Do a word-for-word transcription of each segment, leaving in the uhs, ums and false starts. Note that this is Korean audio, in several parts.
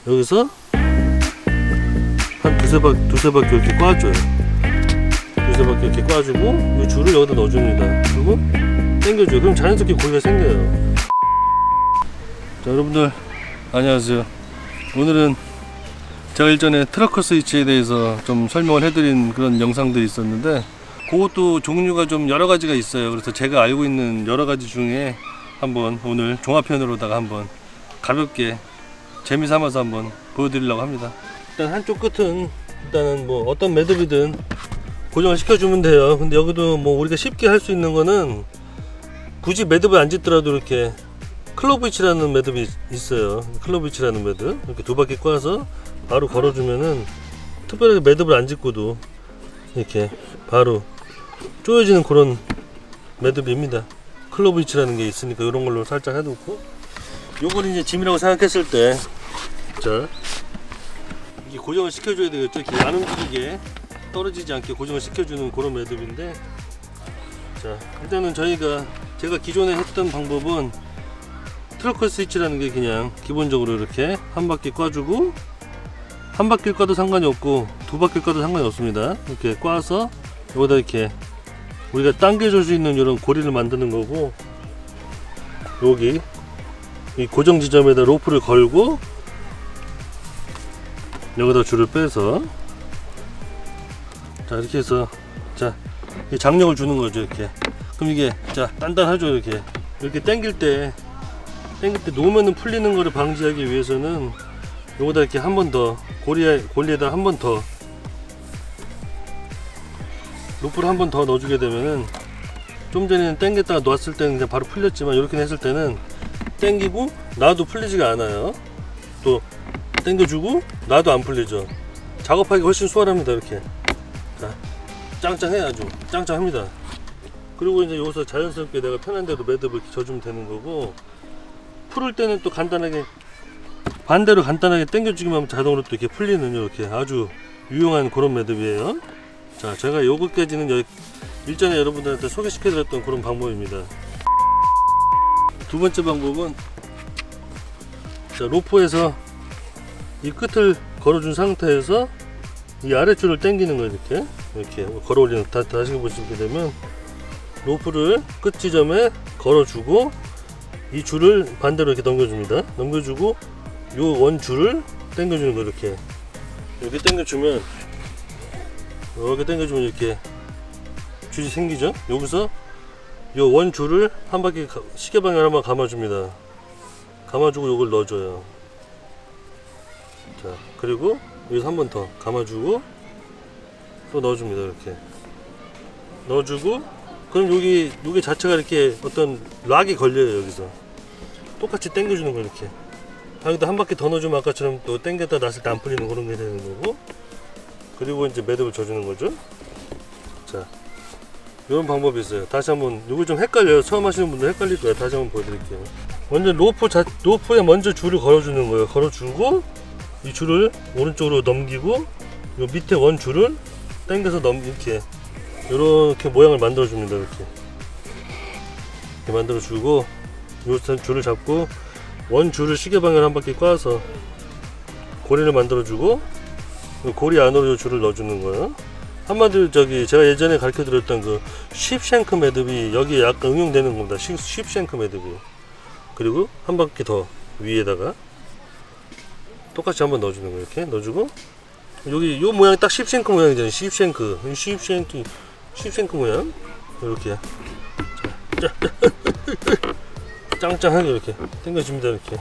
여기서 한 두세 바퀴 두세 바퀴 이렇게 꽈줘요. 두세 바퀴 이렇게 꽈주고 이 줄을 여기다 넣어줍니다. 그리고 당겨줘요. 그럼 자연스럽게 고리가 생겨요. 자, 여러분들 안녕하세요. 오늘은 제가 일전에 트러커 스위치에 대해서 좀 설명을 해드린 그런 영상들이 있었는데, 그것도 종류가 좀 여러 가지가 있어요. 그래서 제가 알고 있는 여러 가지 중에 한번 오늘 종합편으로다가 한번 가볍게 재미삼아서 한번 보여드리려고 합니다. 일단 한쪽 끝은 일단은 뭐 어떤 매듭이든 고정을 시켜주면 돼요. 근데 여기도 뭐 우리가 쉽게 할 수 있는 거는 굳이 매듭을 안 짓더라도 이렇게 클로브 위치라는 매듭이 있어요. 클로브 위치라는 매듭 이렇게 두 바퀴 꽈서 바로 걸어주면은 특별하게 매듭을 안 짓고도 이렇게 바로 조여지는 그런 매듭입니다. 클로브 위치라는 게 있으니까 이런 걸로 살짝 해놓고, 요걸 이제 짐이라고 생각했을 때, 자, 이게 고정을 시켜줘야 되겠죠. 이렇게 안 움직이게 떨어지지 않게 고정을 시켜주는 그런 매듭인데, 자, 일단은 저희가 제가 기존에 했던 방법은 트러커 스위치라는 게 그냥 기본적으로 이렇게 한 바퀴 꽈주고, 한 바퀴 꽈도 상관이 없고 두 바퀴 꽈도 상관이 없습니다. 이렇게 꽈서 여기다 이렇게 우리가 당겨줄 수 있는 이런 고리를 만드는 거고, 여기 이 고정 지점에다 로프를 걸고 여기다 줄을 빼서, 자, 이렇게 해서, 자, 이 장력을 주는 거죠. 이렇게. 그럼 이게, 자, 단단하죠. 이렇게 이렇게 당길 때 당길 때 놓으면은 풀리는 거를 방지하기 위해서는 여기다 이렇게 한 번 더 고리에 고리에다 한 번 더 로프를 한 번 더 넣어주게 되면은, 좀 전에는 당겼다가 놨을 때는 그냥 바로 풀렸지만 이렇게 했을 때는 당기고 놔도 풀리지가 않아요. 또 당겨주고 놔도 안 풀리죠. 작업하기 훨씬 수월합니다. 이렇게, 자, 짱짱해. 아주 짱짱합니다. 그리고 이제 여기서 자연스럽게 내가 편한 대로 매듭을 이렇게 져주면 되는 거고, 풀을 때는 또 간단하게 반대로 간단하게 당겨주기만 하면 자동으로 또 이렇게 풀리는 이렇게 아주 유용한 그런 매듭이에요. 자, 제가 요것까지는 여기 일전에 여러분들한테 소개시켜 드렸던 그런 방법입니다. 두 번째 방법은, 자, 로프에서 이 끝을 걸어준 상태에서 이 아래줄을 당기는 거예요. 이렇게 이렇게 걸어 올리는, 다, 다시 보시게 되면 로프를 끝 지점에 걸어주고 이 줄을 반대로 이렇게 넘겨줍니다. 넘겨주고 요 원줄을 당겨주는 거, 이렇게 이렇게 당겨주면 이렇게 당겨주면 이렇게 줄이 생기죠. 여기서 요 원줄을 한 바퀴 시계 방향 한번 감아줍니다. 감아주고 요걸 넣어줘요. 자, 그리고 여기서 한 번 더 감아주고 또 넣어줍니다. 이렇게 넣어주고, 그럼 여기 여기 자체가 이렇게 어떤 락이 걸려요. 여기서 똑같이 당겨주는 거, 이렇게 여기다 한 바퀴 더 넣어주면 아까처럼 또 당겼다 놨을 때 안 풀리는 그런 게 되는 거고, 그리고 이제 매듭을 져주는 거죠. 자, 이런 방법이 있어요. 다시 한번, 이거 좀 헷갈려요. 처음 하시는 분들 헷갈릴 거예요. 다시 한번 보여드릴게요. 먼저 로프 자, 로프에 먼저 줄을 걸어주는 거예요. 걸어주고 이 줄을 오른쪽으로 넘기고 요 밑에 원 줄을 당겨서 넘 이렇게 이렇게 모양을 만들어 줍니다. 이렇게 이렇게 만들어 주고 요 줄을 잡고 원 줄을 시계 방향 한 바퀴 꽈서 고리를 만들어 주고 고리 안으로 요 줄을 넣어 주는 거예요. 한마디로 저기 제가 예전에 가르쳐 드렸던 그 쉽쉔크 매듭이 여기에 약간 응용되는 겁니다. 쉽쉔크 매듭이. 그리고 한 바퀴 더 위에다가 똑같이 한번 넣어주는 거예요. 이렇게 넣어주고, 여기 요 모양이 딱 쉽쉔크 모양이잖아요. 쉽쉔크 쉽쉔크 쉽쉔크 모양. 이렇게 짱짱하게 이렇게 당겨줍니다. 이렇게.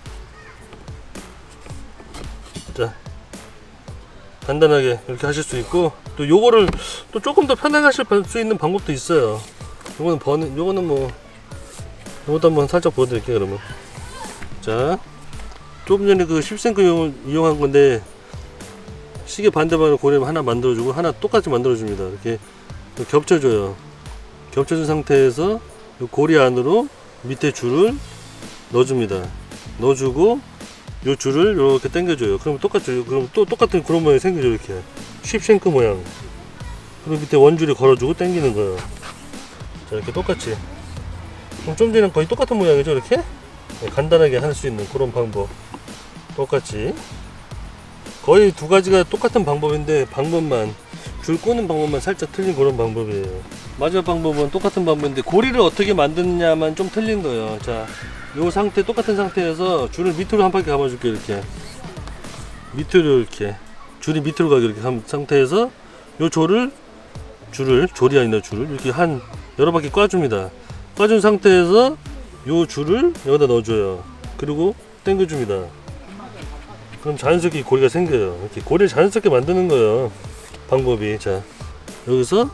자, 간단하게 이렇게 하실 수 있고, 또 요거를 또 조금 더 편하게 하실 수 있는 방법도 있어요. 요거는 버는 요거는 뭐 요것도 한번 살짝 보여드릴게요. 그러면, 자, 조금 전에 그 쉽쉔크 이용한 건데 시계 반대방으로 고리 하나 만들어주고 하나 똑같이 만들어줍니다. 이렇게 겹쳐줘요. 겹쳐준 상태에서 요 고리 안으로 밑에 줄을 넣어줍니다. 넣어주고 요 줄을 이렇게 당겨줘요. 그럼 똑같죠. 그럼 또 똑같은 그런 모양이 생기죠. 이렇게 쉽쉔크 모양. 그리고 밑에 원줄이 걸어주고 당기는 거예요. 자, 이렇게 똑같이. 그럼 좀 전에는 거의 똑같은 모양이죠. 이렇게 네, 간단하게 할 수 있는 그런 방법. 똑같이 거의 두 가지가 똑같은 방법인데 방법만 줄 꼬는 방법만 살짝 틀린 그런 방법이에요. 마지막 방법은 똑같은 방법인데 고리를 어떻게 만드느냐만 좀 틀린 거예요. 자, 요 상태 똑같은 상태에서 줄을 밑으로 한 바퀴 감아줄게. 이렇게 밑으로 이렇게 줄이 밑으로 가게 이렇게 한 상태에서 요 줄을 줄을 줄이 아니라 줄을 이렇게 한 여러 바퀴 꽈줍니다. 꽈준 상태에서 요 줄을 여기다 넣어줘요. 그리고 당겨줍니다. 그럼 자연스럽게 고리가 생겨요. 이렇게 고리를 자연스럽게 만드는 거예요. 방법이. 자, 여기서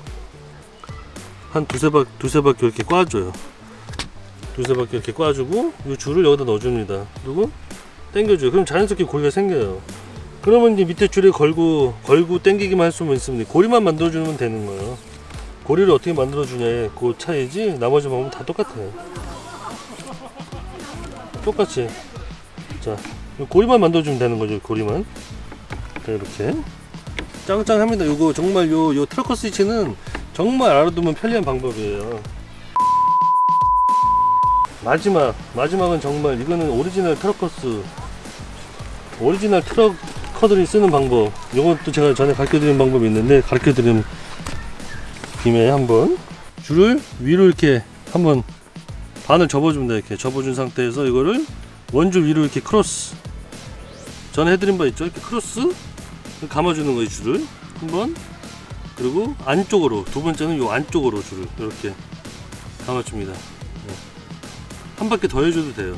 한 두세 바퀴 두세 바퀴 이렇게 꽈줘요. 두세 바퀴 이렇게 꽈주고 이 줄을 여기다 넣어줍니다. 그리고 당겨줘요. 그럼 자연스럽게 고리가 생겨요. 그러면 이제 밑에 줄에 걸고 걸고 당기기만 할 수만 있습니다. 고리만 만들어주면 되는 거예요. 고리를 어떻게 만들어주냐에 그 차이지 나머지 방법은 다 똑같아요. 똑같이. 자, 고리만 만들어주면 되는 거죠. 고리만. 자, 이렇게 짱짱합니다. 요거 정말 요, 요 트러커 스위치는 정말 알아두면 편리한 방법이에요. 마지막 마지막은 정말 이거는 오리지널 트러커스 오리지널 트러커들이 쓰는 방법. 요것도 제가 전에 가르쳐드린 방법이 있는데 가르쳐드린 김에 한번 줄을 위로 이렇게 한번 반을 접어줍니다. 이렇게 접어준 상태에서 이거를 원줄 위로 이렇게 크로스, 전에 해드린 바 있죠. 이렇게 크로스 감아주는 거예요. 줄을 한번, 그리고 안쪽으로, 두 번째는 요 안쪽으로 줄을 이렇게 감아줍니다. 한 바퀴 더 해줘도 돼요.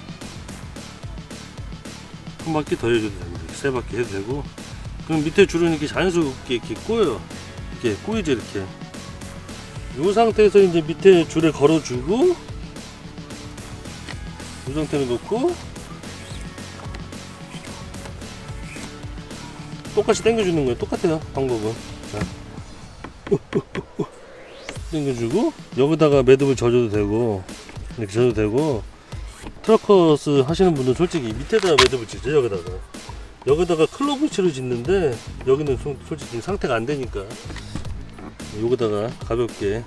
한 바퀴 더 해줘도 됩니다. 세 바퀴 해도 되고. 그럼 밑에 줄은 이렇게 자연스럽게 이렇게 꼬여요. 이렇게 꼬이죠. 이렇게 이 상태에서 이제 밑에 줄을 걸어주고 이 상태로 놓고 똑같이 당겨주는 거예요. 똑같아요. 방법은. 자, 당겨주고 여기다가 매듭을 져줘도 되고 이렇게 져도 되고, 트러커스 하시는 분들은 솔직히 밑에다가 매듭을 짓죠. 여기다가 여기다가 클럽위치로 짓는데 여기는 솔직히 상태가 안 되니까 여기다가 가볍게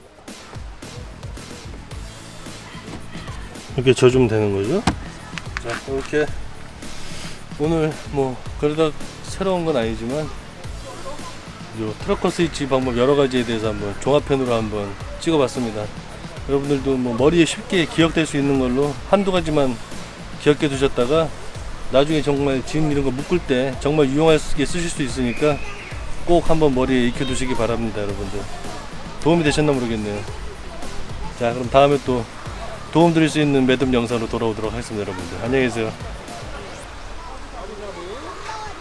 이렇게 져주면 되는 거죠. 자, 이렇게 오늘 뭐 그러다 새로운 건 아니지만 요 트러커 스위치 방법 여러 가지에 대해서 한번 종합편으로 한번 찍어봤습니다. 여러분들도 뭐 머리에 쉽게 기억될 수 있는 걸로 한두 가지만 기억해 두셨다가 나중에 정말 짐 이런 거 묶을 때 정말 유용하게 쓰실 수 있으니까 꼭 한번 머리에 익혀 두시기 바랍니다. 여러분들 도움이 되셨나 모르겠네요. 자, 그럼 다음에 또 도움 드릴 수 있는 매듭 영상으로 돌아오도록 하겠습니다. 여러분들 안녕히 계세요.